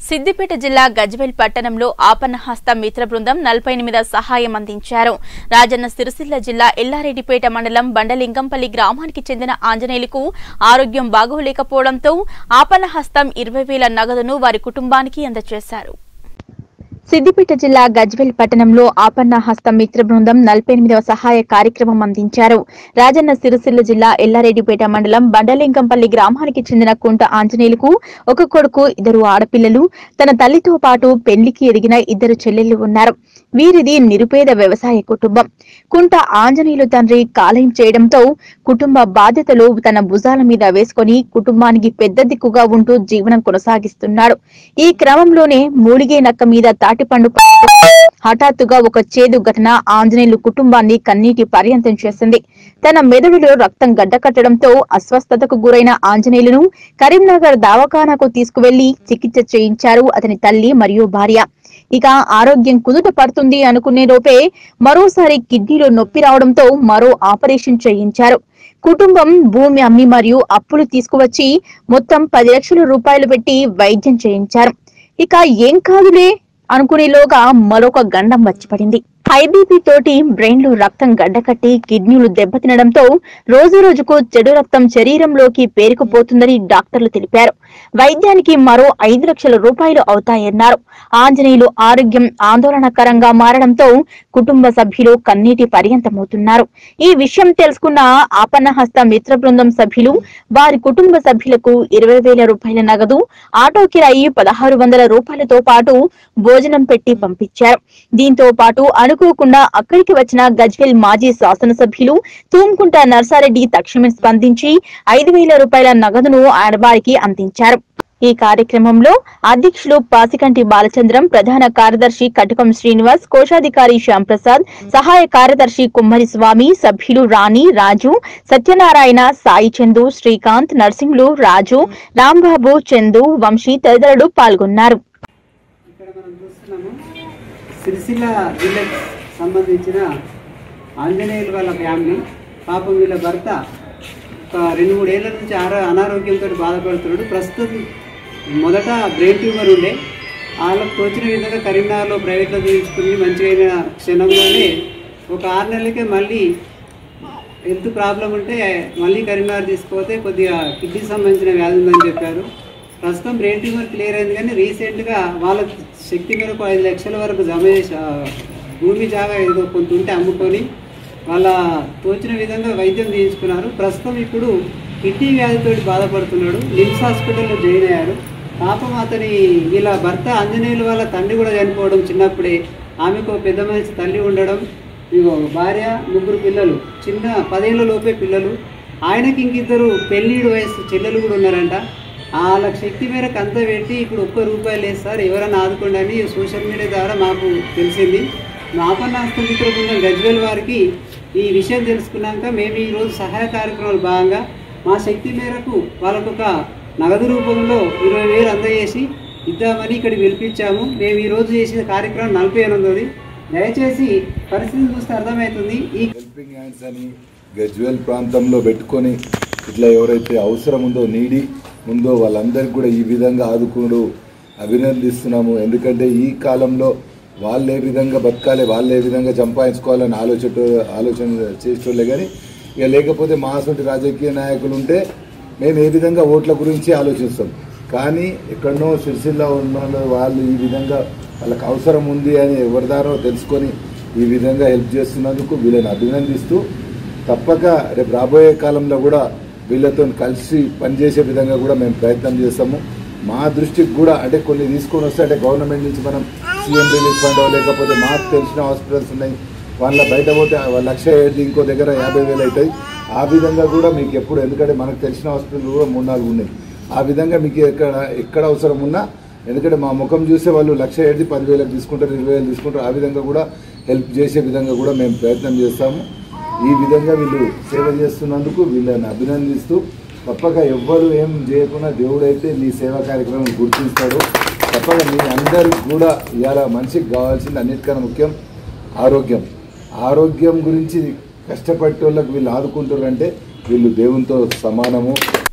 సిద్దిపేట జిల్లా గజ్వేల్ పట్టణంలో ఆపన్నహస్త మిత్ర బృందం 48 సహాయం అందించారు. రాజన్న సిరిసిల్ల జిల్లా ఎల్లారెడ్డిపేట మండలం బండలింగంపల్లి గ్రామానికి చెందిన ఆంజనేయులకు ఆరోగ్యం బాగోలేకపోవడంతో ఆపన్నహస్తం 20,000 నగదును వారి కుటుంబానికి అందజేశారు. సిద్దిపేట జిల్లా గజ్వేల్ పట్టణంలో ఆపన్నహస్తం మిత్ర బృందం 48వ సహాయ కార్యక్రమం అందించారు. రాజన్న సిరిసిల్ల జిల్లా ఎల్లారెడ్డిపేట మండలం బండలింగంపల్లి గ్రామానికి చెందిన కుంట ఆంజనేయులకు ఒక కొడుకు, 2 ఆడపిల్లలు, తన తల్లితో పాటు పెళ్లికి ఎదిగిన 2 చెల్లెళ్లు ఉన్నారు. వీరిది నిరుపేద వ్యవసాయ కుటుంబం. కుంట ఆంజనేయులు తండ్రి కాలేయం చేయడంతో కుటుంబ బాధ్యతలు తన భుజాల మీద వేసుకుని కుటుంబానికి పెద్ద దిక్కుగా ఉంటూ జీవనం కొనసాగిస్తున్నాడు. ఈ క్రమంలోనే మూలిగే నక్క మీద తాటిపండు హఠాత్తుగా ఒక చేదు ఘటన ఆంజనేయులు కుటుంబాన్ని కన్నీటి పర్యంతం చేసింది. తన మెదడులో రక్తం గడ్డకట్టడంతో అస్వస్థతకు గురైన ఆంజనేయులను కరీంనగర్ దవాఖానాకు తీసుకువెళ్లి చికిత్స చేయించారు అతని తల్లి మరియు భార్య. ఇక ఆరోగ్యం కుదుట పడుతుంది అనుకునే లోపే మరోసారి కిడ్నీలో నొప్పి రావడంతో మరో ఆపరేషన్ చేయించారు. కుటుంబం భూమి అమ్మి మరియు అప్పులు తీసుకువచ్చి మొత్తం 10 లక్షల రూపాయలు పెట్టి వైద్యం చేయించారు. ఇక ఏం కాదులే అనుకునేలోగా మరొక గండం వచ్చిపడింది. హై బీపీ తోటి బ్రెయిన్ లో రక్తం గడ్డకట్టి కిడ్నీలు దెబ్బతినడంతో రోజు రోజుకు చెడు రక్తం శరీరంలోకి పేరుకుపోతుందని డాక్టర్లు తెలిపారు. వైద్యానికి మరో 5 లక్షల రూపాయలు అవుతాయన్నారు. ఆంజనేయులు ఆరోగ్యం ఆందోళనకరంగా మారడంతో కుటుంబ సభ్యులు కన్నీటి పర్యంతమవుతున్నారు. ఈ విషయం తెలుసుకున్న ఆపన్నహస్త మిత్ర బృందం సభ్యులు వారి కుటుంబ సభ్యులకు 20,000 రూపాయల నగదు, ఆటో కిరాయి 1,600 రూపాయలతో పాటు భోజనం పెట్టి పంపించారు. దీంతో పాటు అనుకోకుండా అక్కడికి వచ్చిన గజ్వేల్ మాజీ శాసనసభ్యులు తూంకుంట నర్సారెడ్డి తక్షణమే స్పందించి 5,000 రూపాయల నగదును వారికి అందించారు. ఈ కార్యక్రమంలో అధ్యక్షులు పాసికంటి బాలచంద్రం, ప్రధాన కార్యదర్శి కటకం శ్రీనివాస్, కోశాధికారి శ్యాంప్రసాద్, సహాయ కార్యదర్శి కుమ్మరి స్వామి, సభ్యులు రాణి, రాజు, సత్యనారాయణ, సాయి చందు, శ్రీకాంత్, నర్సింహులు, రాజు, రాంబాబు, చందు, వంశీ తదితరులు పాల్గొన్నారు. సిరిసిల్ల జిల్లాకు సంబంధించిన ఆంజనేయులు వాళ్ళ ఫ్యామిలీ పాపం వీళ్ళ భర్త ఒక 2-3 ఏళ్ల నుంచి అనారోగ్యంతో బాధపడుతున్నాడు. ప్రస్తుతం మొదట బ్రెయిన్ ట్యూమర్ ఉండే, వాళ్ళకు తోచిన విధంగా కరీంనగర్లో ప్రైవేట్లో చూపించుకుని మంచిగా క్షణంలోనే ఒక 6 నెలలకే మళ్ళీ హెల్త్ ప్రాబ్లం ఉంటే మళ్ళీ కరీంనగర్ తీసుకుపోతే కొద్దిగా కిడ్నీకి సంబంధించిన వ్యాధి ఉందని చెప్పారు. ప్రస్తుతం బ్రెయిన్ ట్యూమర్ క్లియర్ అయింది, కానీ రీసెంట్గా వాళ్ళ శక్తి మేరకు 5 లక్షల వరకు జమ చేసి భూమి జాగా ఏదో కొంత ఉంటే అమ్ముకొని వాళ్ళ తోచిన విధంగా వైద్యం చేయించుకున్నారు. ప్రస్తుతం ఇప్పుడు కిడ్నీ వ్యాధితో బాధపడుతున్నాడు. నిమ్స్ హాస్పిటల్లో జాయిన్ అయ్యారు. పాపం అతని వీళ్ళ భర్త ఆంజనేయులు వాళ్ళ తండ్రి కూడా చనిపోవడం చిన్నప్పుడే, ఆమెకు పెద్ద మనిషి తల్లి ఉండడం, భార్య, 3 పిల్లలు, చిన్న 10 ఏళ్ల లోపే పిల్లలు. ఆయనకి ఇంకిద్దరు పెళ్ళిడు వయసు చెల్లెలు కూడా ఉన్నారంట. వాళ్ళ శక్తి మేరకు అంతా పెట్టి ఇప్పుడు ₹1 లేదు సార్, ఎవరైనా ఆదుకోండి అని సోషల్ మీడియా ద్వారా మాకు తెలిసింది. మా ఆపన్నహస్తం మిత్ర బృందం గజ్వేల్ వారికి ఈ విషయం తెలుసుకున్నాక మేము ఈరోజు సహాయ కార్యక్రమాలు భాగంగా మా శక్తి మేరకు వాళ్ళకు ఒక నగదు రూపంలో 20,000 అందజేసి ఇద్దామని ఇక్కడికి పిలిపించాము. మేము ఈరోజు చేసిన కార్యక్రమం 48వ. దయచేసి పరిస్థితిని చూస్తే అర్థమవుతుంది. ఈ హెల్పింగ్ హ్యాండ్స్ అని గజ్వేల్ ప్రాంతంలో పెట్టుకొని ఇట్లా ఎవరైతే అవసరం ఉందో నీడి ఉందో వాళ్ళందరికీ కూడా ఈ విధంగా ఆదుకుడు అభినందిస్తున్నాము. ఎందుకంటే ఈ కాలంలో వాళ్ళు ఏ విధంగా బతకాలి, వాళ్ళు ఏ విధంగా సంపాదించుకోవాలని ఆలోచన చేసేటోళ్ళే. కానీ ఇక లేకపోతే మా సొంటి రాజకీయ నాయకులు ఉంటే మేము ఏ విధంగా ఓట్ల గురించి ఆలోచిస్తాం. కానీ ఎక్కడనో సిరిసిల్ల ఉన్న వాళ్ళు ఈ విధంగా వాళ్ళకి అవసరం ఉంది అని ఎవరిదారో తెలుసుకొని ఈ విధంగా హెల్ప్ చేస్తున్నందుకు వీళ్ళని అభినందిస్తూ తప్పక రేపు రాబోయే కాలంలో కూడా వీళ్ళతో కలిసి పనిచేసే విధంగా కూడా మేము ప్రయత్నం చేస్తాము. మా దృష్టికి కూడా అంటే కొన్ని తీసుకొని వస్తే అంటే గవర్నమెంట్ నుంచి మనం సీఎం రిలీఫ్ ఫండ్ లేకపోతే మాకు తెలిసిన హాస్పిటల్స్ ఉన్నాయి, వాళ్ళ బయట పోతే 1,07,000 ఇంకో దగ్గర 50,000 అవుతాయి. ఆ విధంగా కూడా మీకు ఎప్పుడు, ఎందుకంటే మనకు తెలిసిన హాస్పిటల్ కూడా 3-4 ఉన్నాయి. ఆ విధంగా మీకు ఎక్కడ అవసరం ఉన్నా, ఎందుకంటే మా ముఖం చూస్తే వాళ్ళు 1,07,000 10,000 తీసుకుంటారు, 20,000 తీసుకుంటారు. ఆ విధంగా కూడా హెల్ప్ చేసే విధంగా కూడా మేము ప్రయత్నం చేస్తాము. ఈ విధంగా వీళ్ళు సేవ చేస్తున్నందుకు వీళ్ళని అభినందిస్తూ తప్పక ఎవ్వరు ఏం చేయకుండా దేవుడైతే నీ సేవా కార్యక్రమం గుర్తిస్తాడు. తప్పక మీ అందరికి కూడా ఇవాళ మనిషికి కావాల్సింది అన్నిటికన్నా ముఖ్యం ఆరోగ్యం. ఆరోగ్యం గురించి కష్టపడే వాళ్ళకి వీళ్ళు ఆదుకుంటారంటే వీళ్ళు దేవునితో సమానము.